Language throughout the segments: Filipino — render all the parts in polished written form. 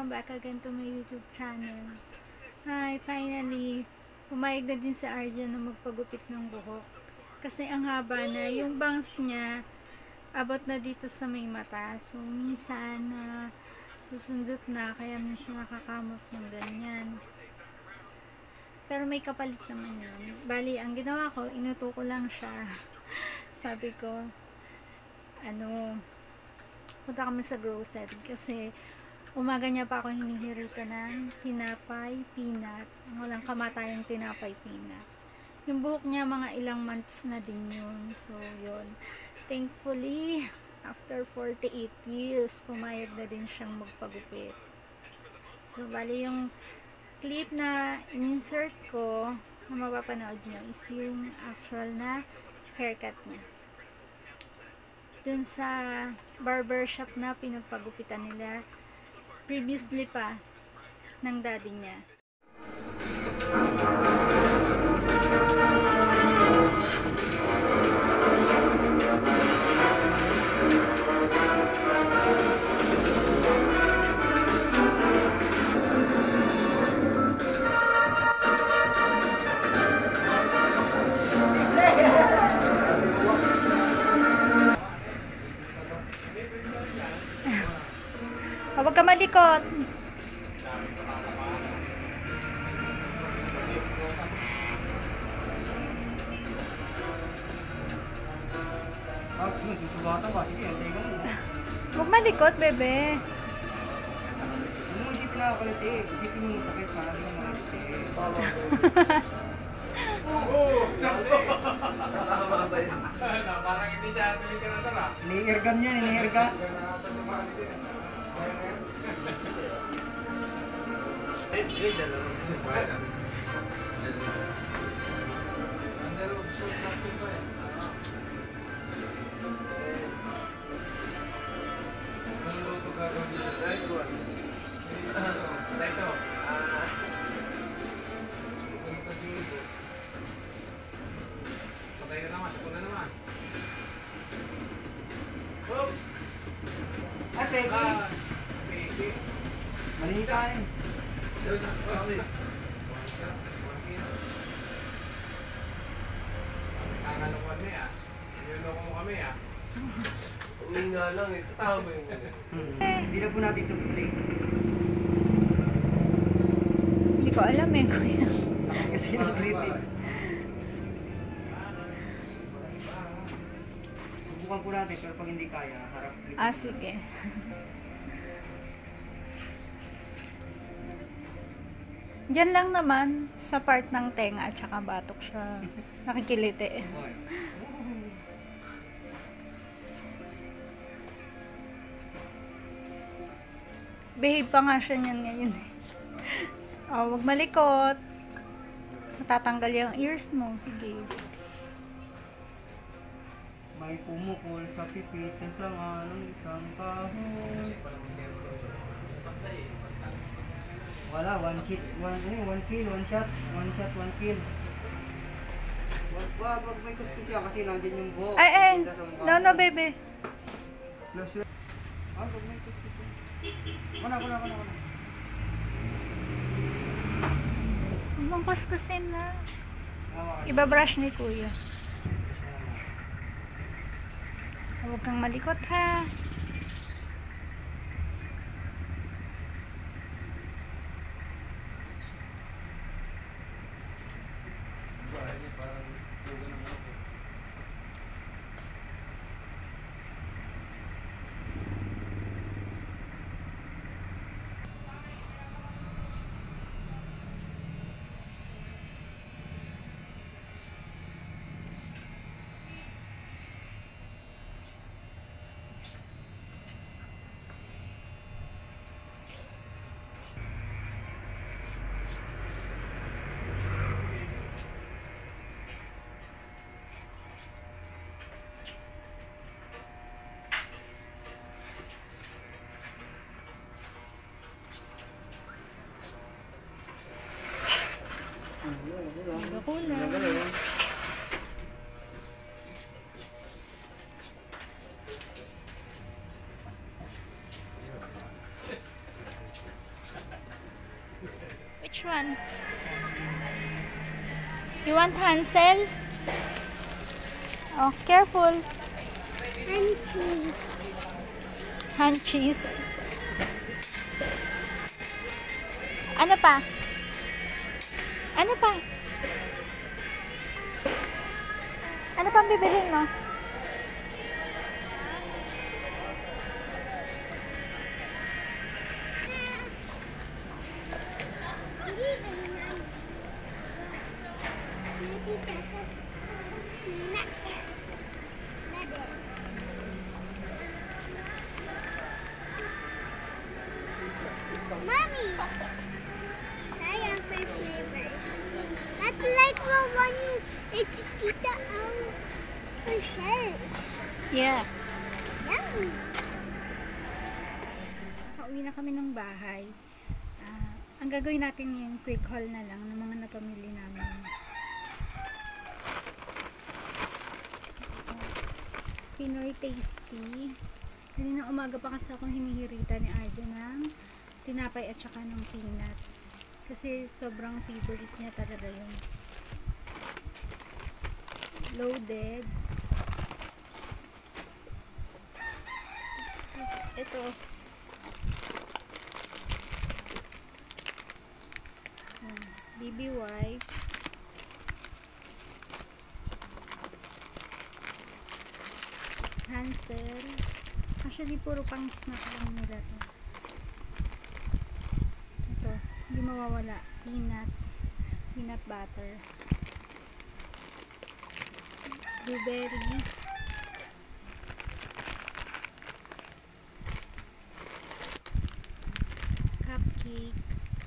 welcome back again to my YouTube channel. Hi, finally, pumayag na din si Arjan na magpagupit ng buhok. Kasi ang haba na, yung bangs niya, abot na dito sa may mata. So, minsan susundot na, kaya minsan nakakamot ng ganyan. Pero may kapalit naman yun. Bali, ang ginawa ko, inuto ko lang siya. Sabi ko, punta kami sa grocery kasi umaga niya pa ako hinihirita ng tinapay, peanut. Walang kamatayang tinapay, peanut. Yung buhok niya, mga ilang months na din yun. So, yun. Thankfully, after 48 years, pumayag na din siyang magpagupit. So, bali yung clip na insert ko na mapapanood nyo is yung actual na haircut niya. Dun sa barbershop na pinagpagupitan nila previously pa ng daddy niya. Huwag ka malikot. Huwag malikot, bebe. Huwag mo isipin na kapalit eh. Isipin mo sakit para hindi mo malit eh. Parang hindi siya literator ah. Ini-airgun yan, ini-airgun. Ay, Peggy. Malinis ka eh. Nakakalukuan mo ah. Niloloko mo kami ah. Uminga lang eh. Tatawa mo yung Hindi na po natin ito play. Hindi ko alam eh, kuya. Kasi yung clip eh. Subukan po natin pero pag hindi kaya, harap clip. Sige. Diyan lang naman sa part ng tenga at saka batok siya nakikiliti. Okay. Behave pa nga siya niyan ngayon eh. Wag malikot. Matatanggal yung ears mo. Sige. May pumukol sa pipit sa sanga ng isang kahon. Wala, one kill, one shot, one kill. Wag may kuskus yan kasi nandiyan yung buhok. Ay, Punta sa mukha no, mo. baby. Wag may kuskus yan. Kuna. Ibang kuskusin na. Hawakan. Ibabrush ni kuya. Huwag kang malikot ha. Which one? You want Hansel? Oh, careful. And cheese. Hand cheese. Ano pa? Ano pa? Ano pang bibilhin mo? Mommy, I have five flavors. That's like the one it's Tita herself. Yeah. Yummy. Nakauwi na kami ng bahay. Ang gagawin natin yung quick haul na lang ng mga napamili namin. Pinoy Tasty. Kanina umaga pa kasi akong hinihirita ni Arjo ng tinapay at saka ng peanut. Kasi sobrang favorite niya talaga yun. Loaded. Tapos ito. BB wipes. Hansel. Actually, puro pang snack lang nila to. Ito, hindi mawawala. Peanut butter. Blueberry. Cupcake.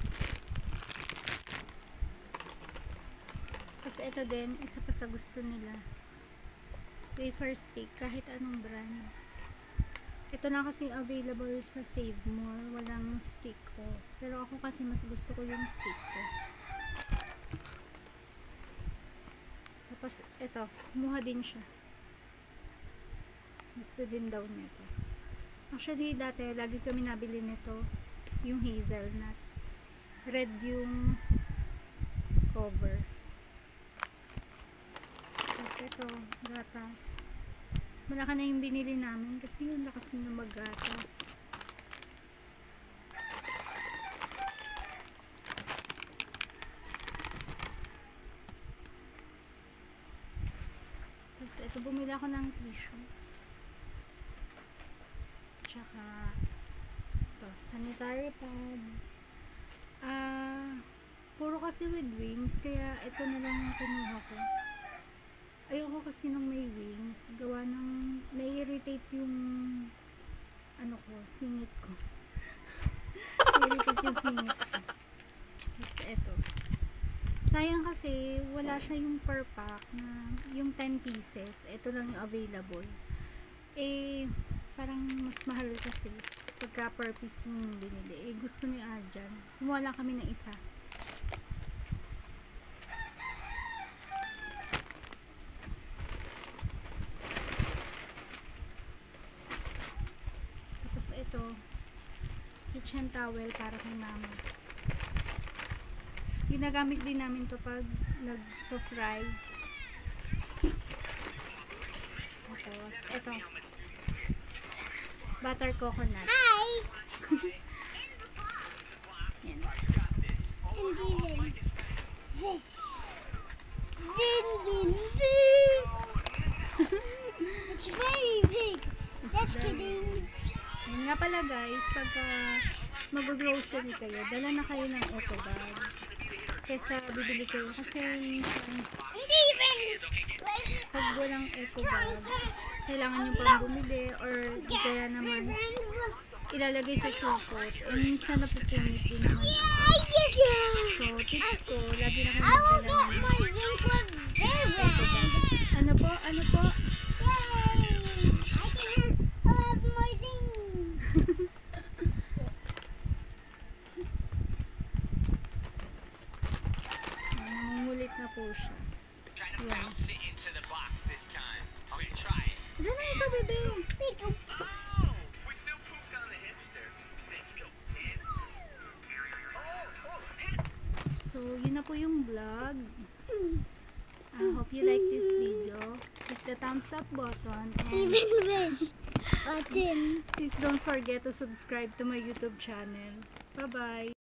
Tapos ito din, isa pa sa gusto nila. Wafer stick, kahit anong brand. Ito na kasi available sa Save More, walang stick ko. Pero ako kasi mas gusto ko yung stick ko. Tapos ito, kumuha din siya. Gusto din daw niya to. Actually, dati, lagi kami nabili nito, yung hazelnut. Red yung cover. Tapos ito, gatas. Malaki na yung binili namin kasi yung lakas na maggatas. Tapos ito, bumili ako ng tissue. Tsaka ito, sanitary pad. Puro kasi with wings, kaya ito na lang yung kinuha ko. Ayoko kasi nung may wings, gawa ng nai-irritate yung ano ko, singit ko. Nai-irritate yung singit ko. Tapos eto. Sayang kasi wala siya yung per pack na yung 10 pieces. Ito lang yung available. Eh, parang mas mahal kasi pagka per piece yung binili. Eh, gusto ni Arjan. Kumuha lang kami ng isa. Ito, kitchen towel para kay mama. Ginagamit din namin to pag nag-fry. Tapos, ito, butter coconut. Hi! Yan. Hindi rin. Fish. Din, din, din. It's very big. Just kidding. Yun nga pala guys, pagka mag-grocery kayo, dala na kayo ng eco bag. Kesa bibili kayo. Kasi minsan, Hindi rin. pag walang eco bag, kailangan nyo pang bumili or di kaya naman ilalagay sa supot. Eh minsan napupunit din naman. So, tips ko, lagi na kayo magdala ng eco bag. Ano po? Ano po? Nangungulit na po siya. Trying to bounce it into the box this time. I'm gonna try it. Diyan na ito, bebe. Oh, we still pooped on the hipster. Let's go in. Oh, hit. na po yung vlog. I hope you like this video. Click the thumbs up button and Even wish button. please don't forget to subscribe to my YouTube channel. Bye-bye!